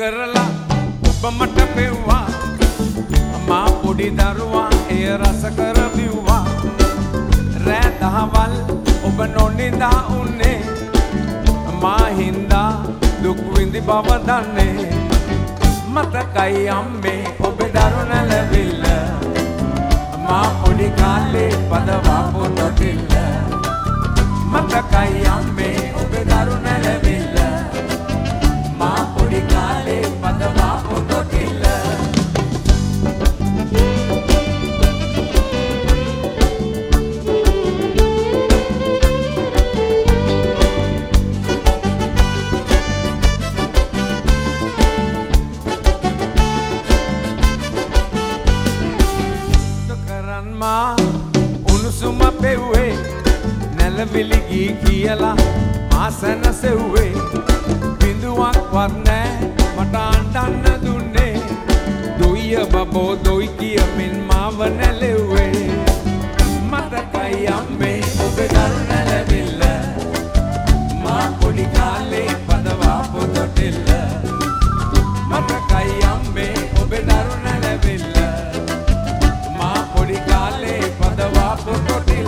කරලා ඔබ මට පෙව්වා මා පොඩි දරුවා එය රස කර බිව්වා රෑ දහවල් ඔබ නොනිදා උන්නේ මා හින්දා දුක් විඳි බව දන්නේ මතකයි අම්මේ ඔබේ දරුණ ලැබිල්ල මා පොඩි කාලේ පදවාපු තොටිල්ල මතකයි අම්මේ ඔබේ දරුණ ලැබිල්ල මා පොඩි කාලේ පදවාපු තොටිල්ල උණුසුම පෙව්වේ නැලවිලි ගී කියලා ආසන සෙව්වේ බිඳුවක්වත් නෑ මට අඬන්න දුන්නේ දොයිය බබෝ දොයි කියමින් මාව නැලෙව්වේ මතකයි අම්මේ ඔබේ දරුණ ලැබිල්ල මා පොඩි කාලේ පදවාපු තොටිල්ල මතකයි අම්මේ ඔබේ දරුණ ලැබිල්ල පොඩි කාලේ පදවාපු තොටිල්ල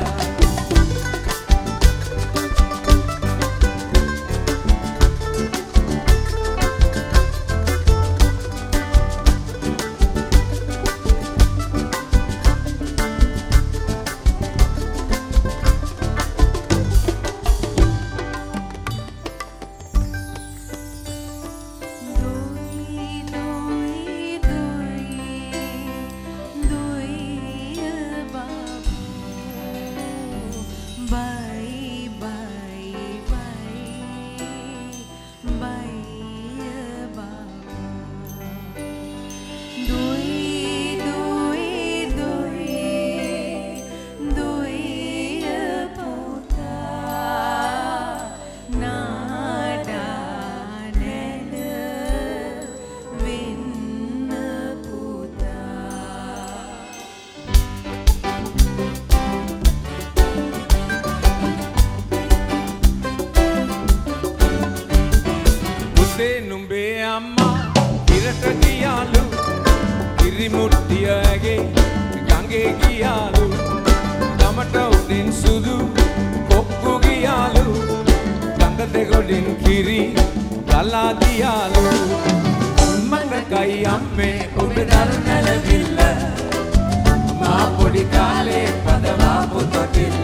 නුඹේ අම්මා ඉරට ගියාලු කිරිමුට්ටියගේ ගඟේ ගියාලු ගමට උඩින් සුදු කොක්කු ගියාලු ගඟ දෙගොඩින් කිරි ගලා ගියාලු මතකයි අම්මේ ඔබේ දරුණ ලැබිල්ල මා පොඩි කාලේ පදවාපු තොටිල්ල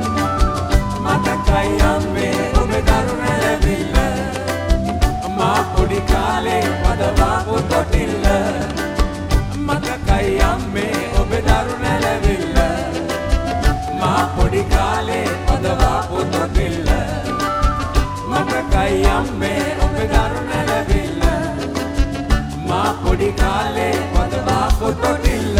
මතකයි අම්මේ ඔබේ දරුණ ලැබිල්ල මා පොඩි කාලේ පදවාපු තොටිල්ල මතකයි අම්මේ ඔබේ දරුණ ලැබිල්ල මා පොඩි කාලේ පදවාපු තොටිල්ල මතකයි අම්මේ ඔබේ දරුණ ලැබිල්ල මා පොඩි කාලේ පදවාපු තොටිල්ල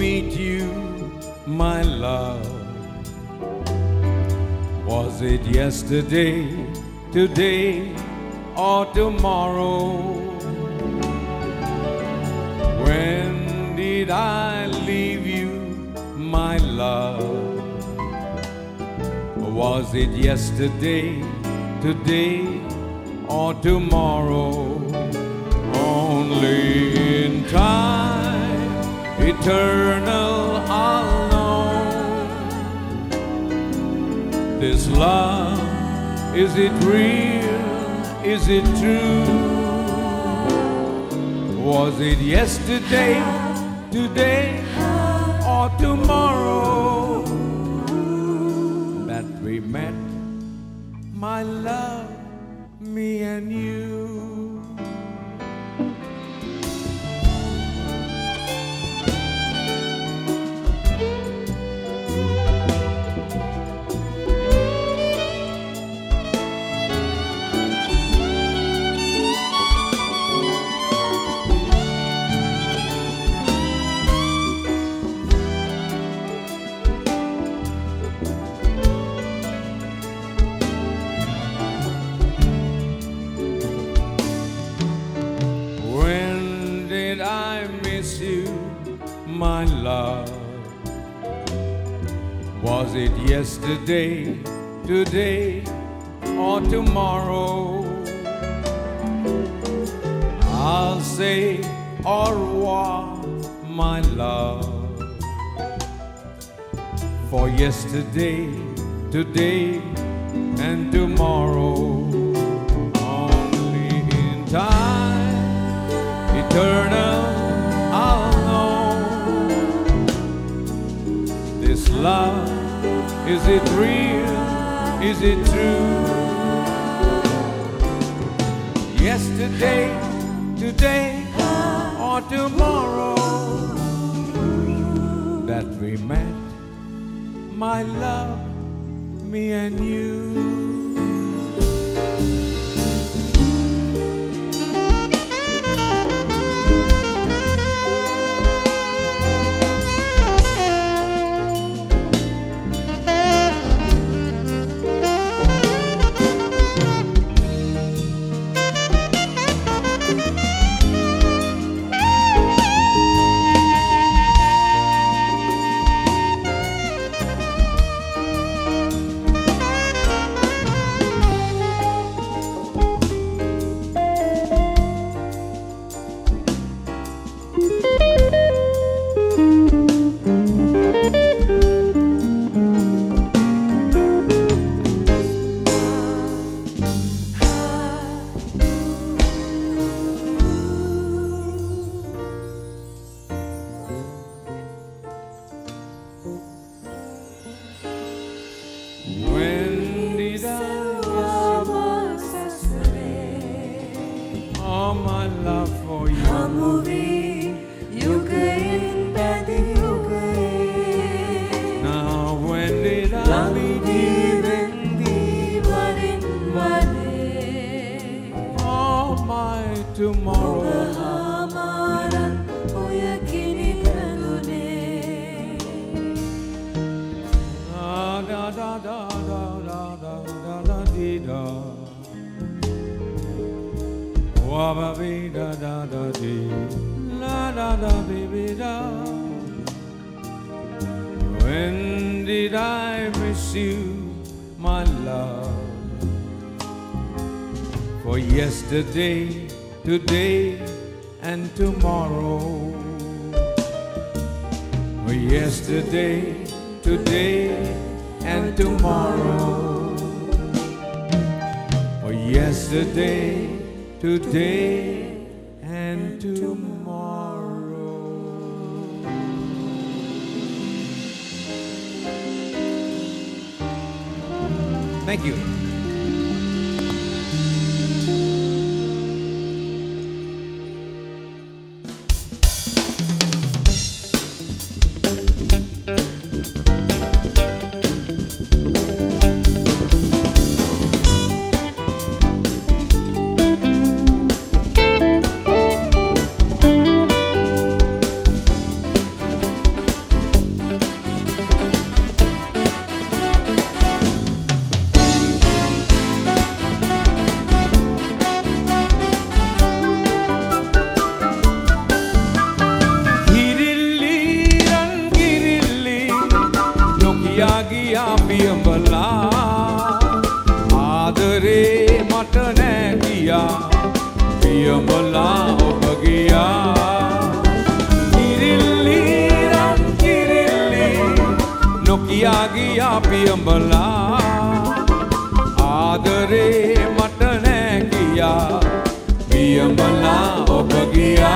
meet you, my love? Was it yesterday, today, or tomorrow? When did I leave you, my love? Was it yesterday, today, or tomorrow? Only in time eternal I'll know this love. Is it real? Is it true? Was it yesterday, today, or tomorrow that we met, my love, me and you? My love, was it yesterday, today, or tomorrow? I'll say au revoir, my love, for yesterday, today, and tomorrow. Only in time eternal I'll know this love. Is it real? Is it true? Yesterday, today, or tomorrow that we met, my love, me and you. My love for you. Now when did I meet you? All my tomorrow. Da da da da da da da da dee da. Wa ba be da da da dee. La da da baby da. When did I miss you, my love? For yesterday, today, and tomorrow. For yesterday, today, and tomorrow. For yesterday, today, and tomorrow. Thank you. පියඹලා ආදරේ මට නෑ කියා පියඹලා ඔබ ගියා කිරිල්ලි රන් කිරිල්ලි නොකියා ගියා පියඹලා ආදරේ මට නෑ කියා පියඹලා ඔබ ගියා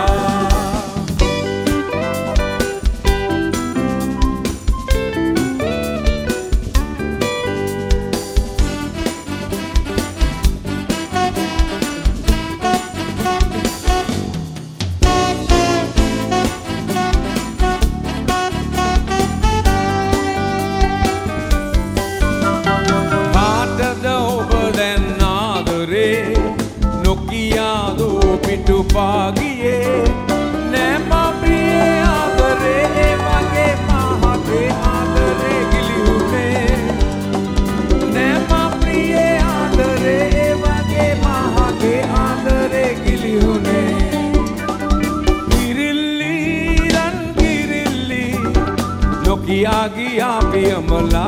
පාගියේ නෑ මා ප්‍රියේ ආදරේ වගේ මහගේ ආදරේ ගිලිහුනේ නෑ මා ප්‍රියේ ආදරේ වගේ මහගේ ආදරේ ගිලිහුනේ කිරිල්ලි රන් කිරිල්ලි නොකියා ගියා පියඹලා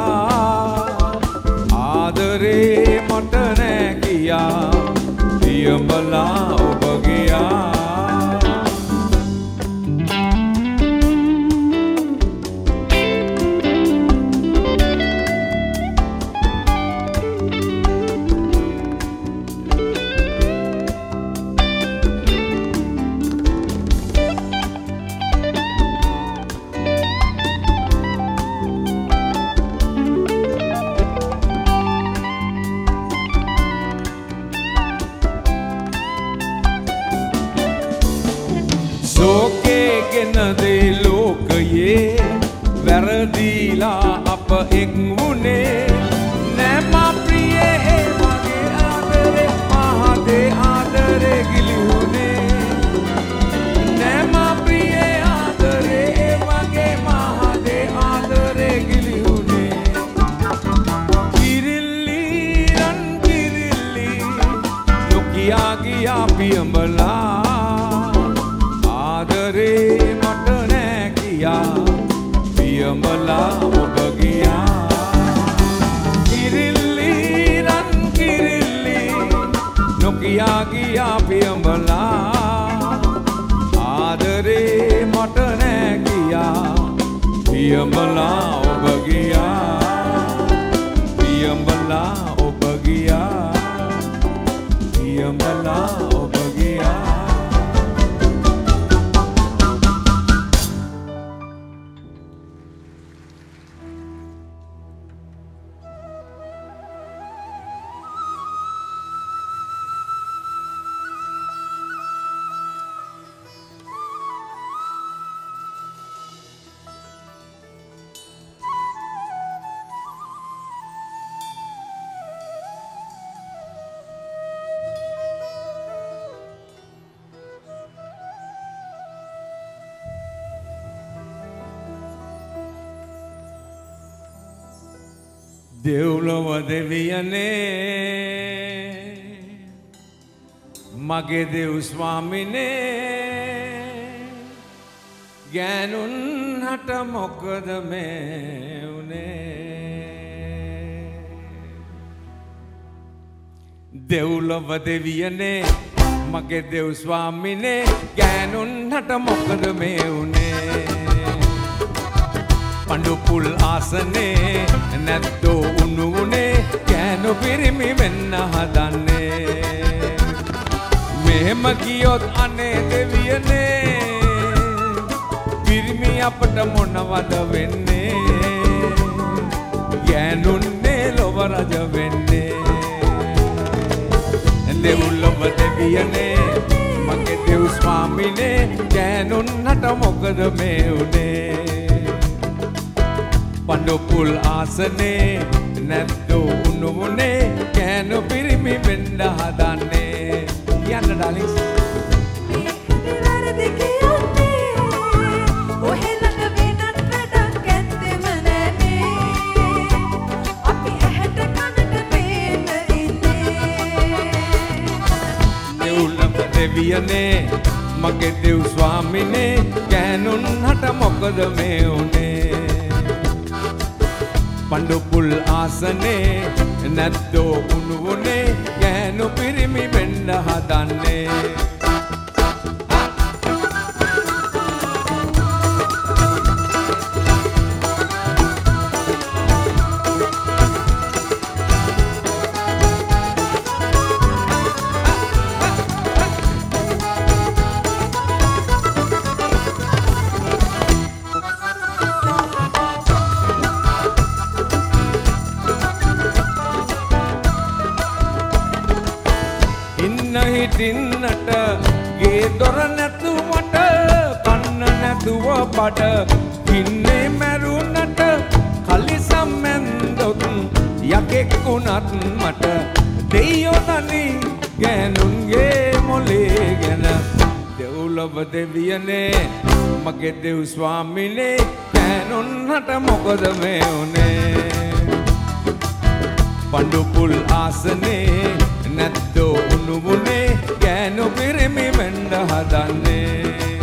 ආදරේ මට නෑ කියා පියඹලා ඔබ ගියා ගෙනදේ ලෝකයේ වැරදීලා අප එක් වුණේ නෑ මා ප්‍රියේ ඒ වගේ ආදරේ මහදේ ආදරේ ගිලිහුනේ නෑ මා ප්‍රියේ ආදරේ ඒ වගේ මහදේ ආදරේ ගිලිහුනේ කිරිල්ලි රන් කිරිල්ලි නොකියා ගියා පියඹලා ආදරේ මට නෑ කියා පියඹලා ඔබ ගියා කිරිල්ලි රන් කිරිල්ලි නොකියා ගියා පියඹලා ආදරේ මට නෑ කියා පියඹලා ඔබ ගියා පියඹලා ඔබ ගියා පියඹලා ඔබ ගියා දෙව්ලොව දෙවියනේ මගේ දෙව් ස්වාමිනේ ගෑනුන් හට මොකද මේ උනේ දෙව්ලොව දෙවියනේ මගේ දෙව් ස්වාමිනේ ගෑනුන් හට මොකද මේ උනේ පඬුපුල් ආසනේ නැත්තෝ උණුනේ කෑනු පිරිමි වෙන්න හදන්නේ මෙහෙම කියොත් අනේ දෙවියනේ පිරිමි අපට මොනවද වෙන්නේ ගෑනුන්නේ ලොව රජ වෙන්නේ දෙව්ලොව දෙවියනේ මගේ දෙව් ස්වාමිනේ ගෑනුන් හට මොකද මේ උනේ පඬුපුල් ආසනේ නැත්තෝ උණුනේ කෑනු පිරිමි වෙන්න හදන්නේ කියන්න ඩාලින්ස් වැරදි කියන්නේ ඔහෙ ළඟ වෙනත් වැඩක් ඇත්තෙම නැනේ අපි ඇහැට කනට පේන්න ඉන්නේ දෙව්ලොව දෙවියනේ මගේ දෙව් ස්වාමිනේ ගෑනුන් හට මොකද මේ උනේ පඬුපුල් ආසනේ නැද්දෝ උණුවුනේ ගෑනු පිරිමි වෙන්න හදන්නේ හිටින්නට ගේ දොර නැතුවට කන්න නැතුව බඩ හින්නේ මැරුණට කලිසම් මැන්දොත් යකෙක් වුණත් මට දෙයියෝ තනි ගෑනුන්ගේ මොලේ ගැන දෙව්ලොව දෙවියනේ මගේ දෙව් ස්වාමිනේ ගෑනුන්ට මොකද මේ උනේ පඬුපුල් ආසනේ නැද්දෝ උණුවුනේ ගෑනු පිරිමි වෙන්න හදන්නේ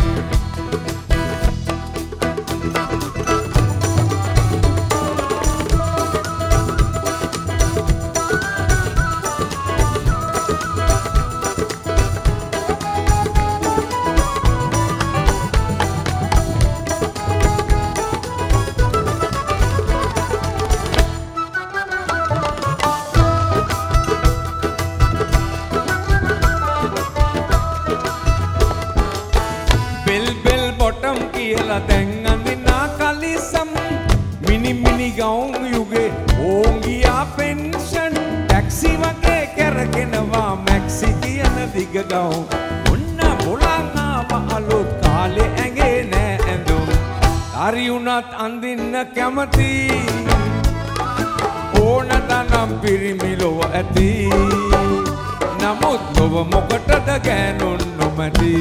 කියලා දැන් අඳිනා කලිසම් මිනි මිනි ගවුම් යුගේ ඕන් ගියා පෙන්ෂන් ටැක්සි වගේ කරගෙනවා මැක්සි කියන දිග ගවුම් ඔන්න බොලන් ආව අලුත් කාලේ ඇඟේ නෑ ඇඳුම් හරි උනත් අඳින්න කැමති ඕන තරම් පිරිමි ලොව ඇති නමුත් ලොව මොකටද ගෑනුන් නොමැති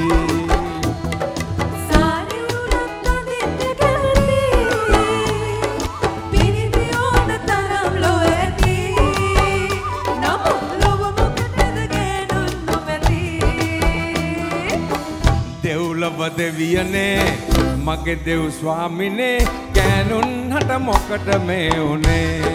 දෙව්ලොව දෙවියනේ මගේ දෙව් ස්වාමිනේ ගෑනුන්ට මොකට මේ උනේ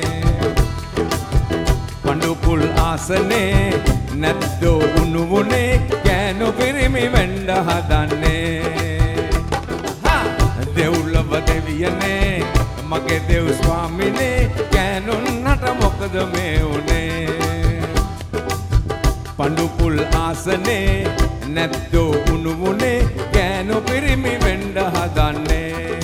පඬුපුල් ආසනේ නැද්දෝ උණුවුනේ ගෑනු පිරිමි වෙන්න හදන්නේ දෙව්ලොව දෙවියනේ මගේ දෙව් ස්වාමිනේ ගෑනුන්ට මොකද මේ උනේ පඬුපුල් ආසනේ නැද්දෝ උණුවුනේ ගෑනු පිරිමි වෙන්න හදන්නේ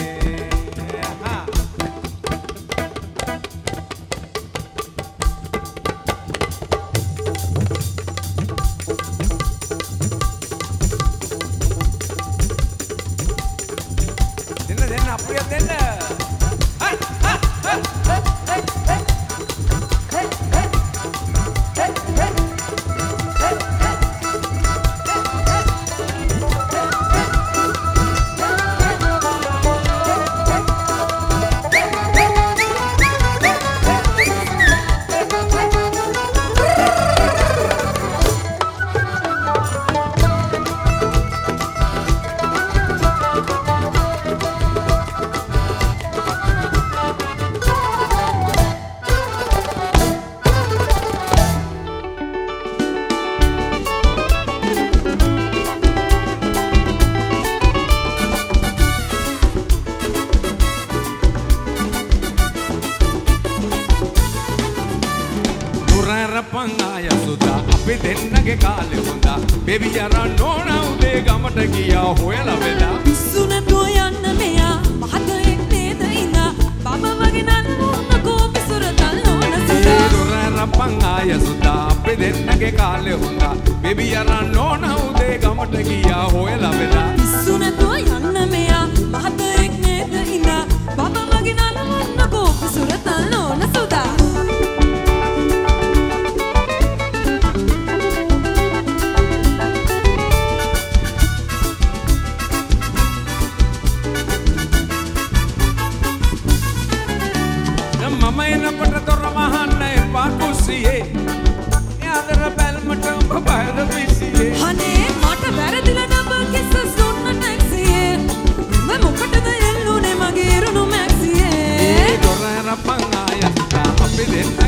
දෙන්න අප්‍රිය දෙන්න පංගාය සුදා අපි දෙන්නගේ කාලේ හොඳා බේබි යරන් ඕන උදේ ගමට ගියා හොයලා වෙලා පිස්සු නැතුව යන්න මෙයා මහතෙක් නේද ඉඳා බබා වගේ නන්නකො පිසුර තල්නෝන සුදා දොරර පංගාය සුදා අපි දෙන්නගේ කාලේ හොඳා බේබි යරන් ඕන උදේ ගමට ගියා හොයලා වෙලා පිස්සු නැතුව යන්න මෙයා මහතෙක් නේද ඉඳා බබා වගේ නන්නකො පිසුර තල්නෝන සුදා මම එනකොට දොර වහන්න එපා කුස්සියේ යාදර බැල්මට උඹ බයද පිස්සියේ අනේ මට වැරදිලා නම්බර් කිස්සස් දුන්න ටැක්සියේ මම මොකටද එල්ලුනේ මගේ ඉරුණු මැක්සියේ දොර රපං ආය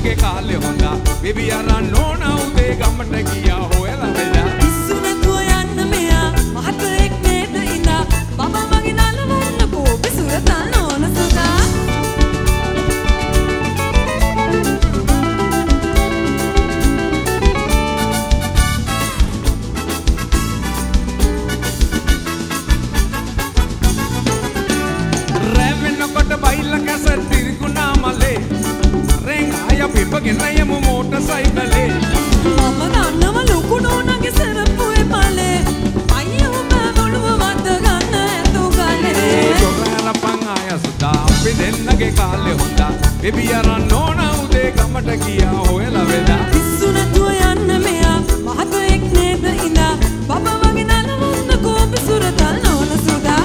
දෙන්නගේ කාලේ හොඳා බේබි අරන් ඕන උදේ ගමට ගියා හොයලා වෙලා පිස්සු නැතුව යන්න මෙයා මහතෙක් නේද ඉඳා බබා මගේ නලවන්න කෝපි සුරතල් ඕන සදා baila casa tirguna male renga ya pipagen rayemu motorcycle mama nannama loku nonage serappuwe pale ayyo boluwa wadda ganna etu gale gorara pangaya suda api dennage kaale honda baby aran nona ude gamata giya hoyala veda pissu natuwa yanna meya mahathek neda inda baba wage nalawanna kopi suratal nona suda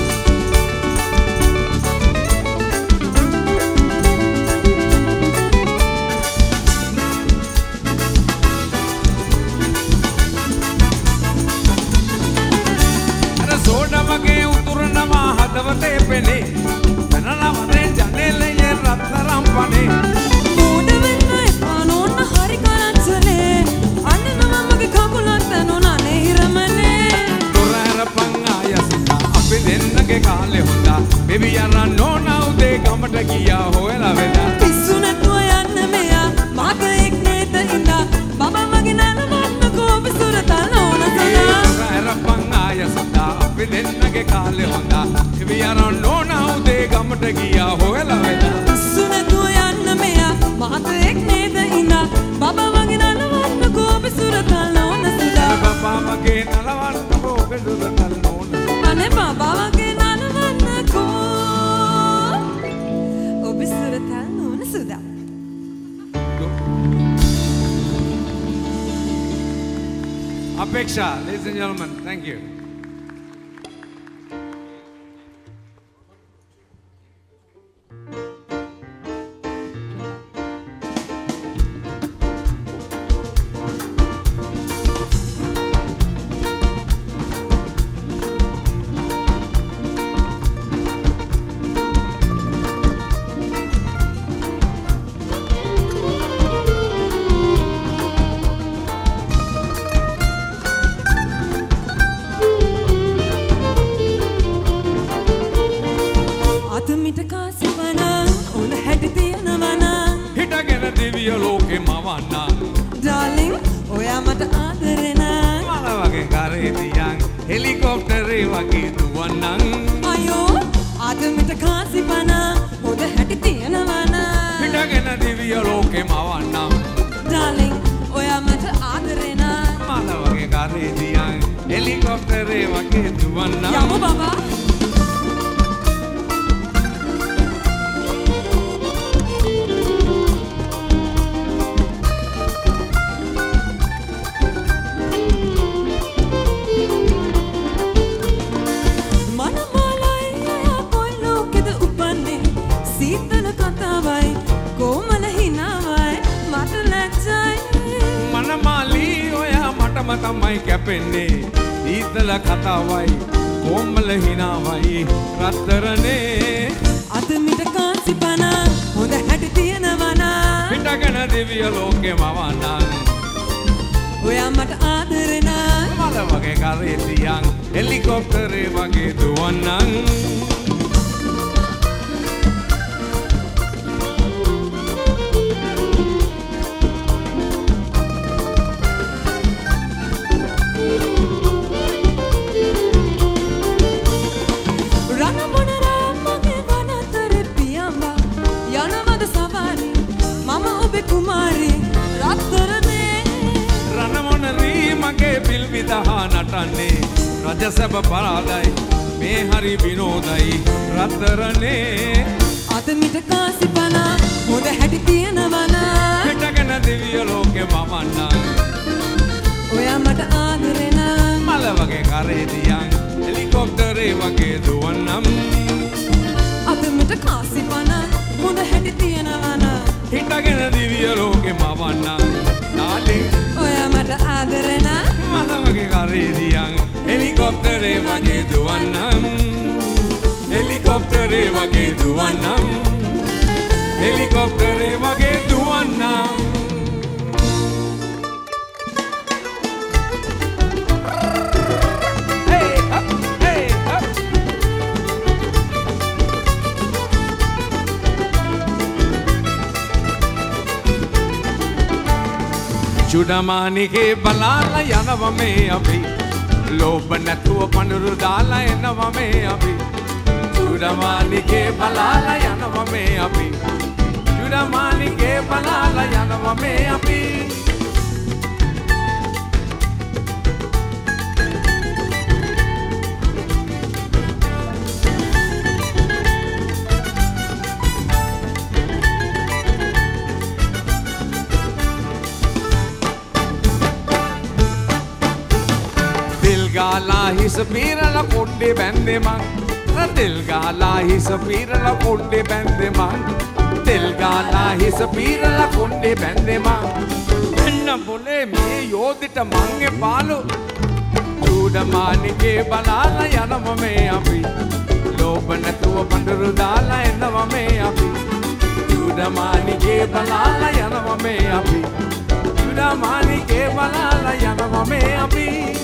හදවතේ පෙනේ වෙනලා වරේ ජනෙලේ රත්තරම් පනේ උඩ වෙන්න එපා නෝන්න හරි කරච්චලේ අන්නනම මගේ කකුලත් නෝනනේ හිරමනේ තොරහරපන් ආයසුතා අපි දෙන්නගේ කාලේ හොඳා බේබි අරන් නෝන උදේ ගමට ගියා හොයලා වෙලා පිස්සු නැතුව යන්න මෙයා මහතෙක් නේද ඉඳා බබා මගේ නලවන්න කෝපි සුරතල් නෝන සදා තොරහරපන් ආයසුතා අපි දෙන්නගේ කාලේ හොඳා බේබි අරන් නෝන උදේ ගමට ගියා හොයලා වෙලා පිස්සු නැතුව යන්න මෙයා මහතෙක් නේද ඉඳා බබා මගේ නලවන්න කෝපි සුරතල් නෝන සදා බබා මගේ නලවන්න කෝපි සුරතල් නෝන අනේ බබා මගේ නලවන්න කෝපි සුරතල් නෝන සදා Apeksha, ladies and gentlemen, thank you. Darling, oya mata adarena mala wage kare diyan helicopter wage duwannan ayo ada mita kasi pana hoda hati tiyanwana hitagena diviya loke mawannan Darling, oya mata adarena mala wage kare diyan helicopter wage duwannan yamu baba තමයි කැපෙන්නේ ඊතල කතාවයි කොම්මල හිනාවයි රත්තරනේ අද මිට කාසි පන හොඳ හැටි තියෙනවනා පිටගෙන දිව්‍ය ලෝකෙ මවන්නම් ඔයා මට ආදරෙන මල වගේ කරේ තියන් හෙලිකොප්ටරේ වගේ දුවන්නම් විදහා නටන්නේ රජසැබ පරාදයි මේ හරි විනෝදයි රත්තරනේ අද මිට කාසි පන හොඳ හැටි තියෙනවනා පිටගෙන දිව්‍ය ලෝකෙ මමන්නම් ඔයා මට ආදරෙන මල වගේ කරේ තියන් හෙලිකොප්ටරේ වගේ දුවන්නම් අද මිට කාසි පන හොඳ හැටි තියෙනවනා හිටගෙන දිව්‍ය ලෝකෙ මමන්නම් නාලේ ඔයා මට ආදරෙන මල වගේ කරේ තියන් හෙලිකොප්ටරේ වගේ දුවන්නම් හෙලිකොප්ටරේ වගේ දුවන්නම් හෙලිකොප්ටරේ වගේ දුවන්නම් චුඩමානිගේ බලාලා යනවා මේ අපි ලෝභ නැතුව පඳුරු දාලා එනවා මේ අපි චුඩමානිගේ බලාලා යනවා මේ අපි චුඩමානිගේ බලාලා යනවා මේ අපි ගාලා හිස පීරලා කොණ්ඩේ බැන්දේ මං තෙල් ගාලා හිස පීරලා කොණ්ඩේ බැන්දේ මං තෙල් ගාලා හිස පීරලා කොණ්ඩේ බැන්දේ මං එන්න බොලේ මේ යෝධිට මං එපාලු චූඩමානිගේ බලාලා යනවා මේ අපි ලෝභ නැතුව පඳුරු දාලා එනවා මේ අපි චූඩමානිගේ බලාලා යනවා මේ අපි චූඩමානිගේ බලාලා යනවා මේ අපි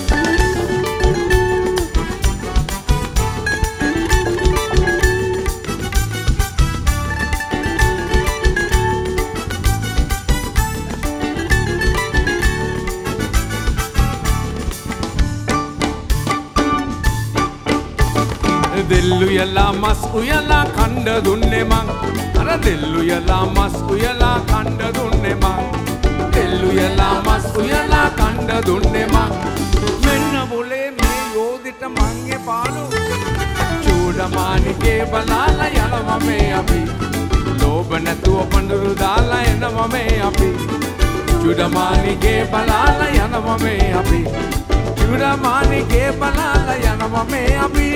දෙල්ලු යලා මස් උයලා කණ්ඩ දුන්නේ මං අර දෙල්ලු යලා මස් උයලා කණ්ඩ දුන්නේ මං දෙල්ලු යලා මස් උයලා කණ්ඩ දුන්නේ මං මෙන්න බොලේ මේ යෝධිට මං එපාලු චූඩමානිගේ බලාලා යනවා මේ අපි ලෝභ නැතුව පඳුරු දාලා එනවා මේ අපි චූඩමානිගේ බලාලා යනවා මේ අපි චූඩමානිගේ බලාලා යනවා මේ අපි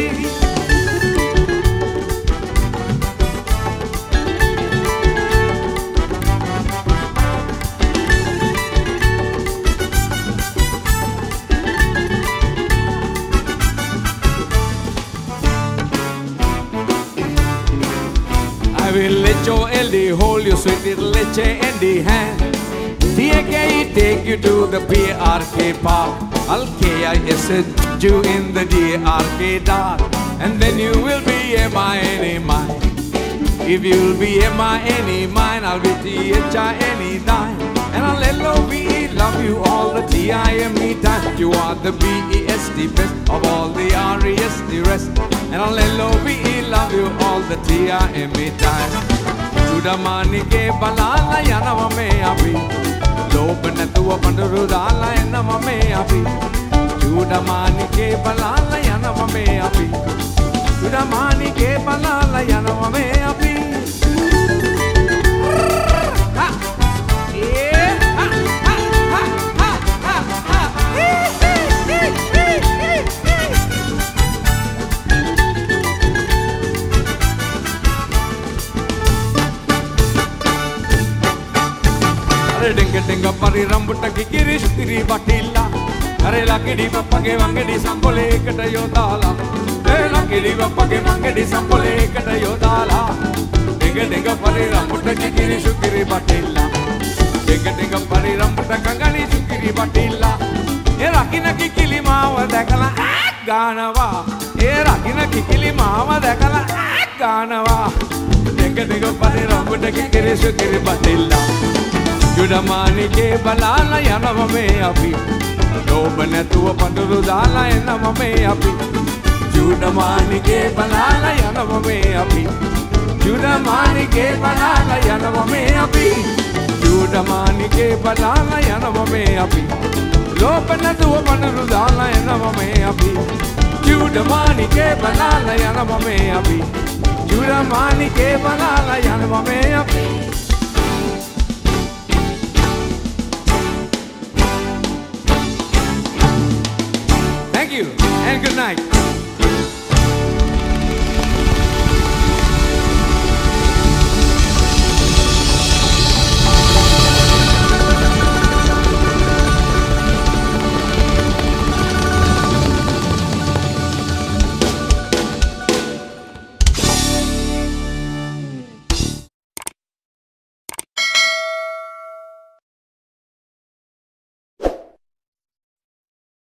I will let your LD hold your sweet little leche in the hand. TAKE take you to the PRK park. I'll KIS you in the DRK dark. And then you will be MINE mine. If you'll be MINE mine, I'll be THINE thine. And I'll LOVE love you all the TIME time. You are the BEST best of all the REST rest. And I'll LOVE love you all the TIME time. චුඩමානිගේ බලාලා යනවා මේ අපි ලෝභ නැතුව පඳුරු දාලා එනවා මේ අපි චුඩමානිගේ බලාලා යනවා මේ අපි චුඩමානිගේ බලාලා යනවා මේ අපි ඩෙංග ඩෙංග පරි රම්බුට කිකිරි ශුතිරි බටිල්ලා අරේ ලකිඩි පප්පගේ වංගෙඩි සම්පොලේකට යොදාලා ඒ ලකිඩි පප්පගේ වංගෙඩි සම්පොලේකට යොදාලා ඩෙංග ඩෙංග පරි රම්බුට කිකිරි ශුතිරි බටිල්ලා ඩෙංග ඩෙංග පරි රම්බුට කංගනි ශුතිරි බටිල්ලා ඒ රකින්න කිකිලි මාව දැකලා ගානවා ඒ රකින්න කිකිලි මාව දැකලා ගානවා ඩෙංග ඩෙංග පරි රම්බුට කිකිරි ශුතිරි බටිල්ලා චුඩමානිගේ බලාලා යනවා මේ අපි ලෝභ නැතුව පඳුරු දාලා එනවා මේ අපි චුඩමානිගේ බලාලා යනවා මේ අපි චුඩමානිගේ බලාලා යනවා මේ අපි චුඩමානිගේ බලාලා යනවා මේ අපි ලෝභ නැතුව පඳුරු දාලා එනවා මේ අපි චුඩමානිගේ බලාලා යනවා මේ අපි චුඩමානිගේ බලාලා යනවා මේ අපි Thank you and good night.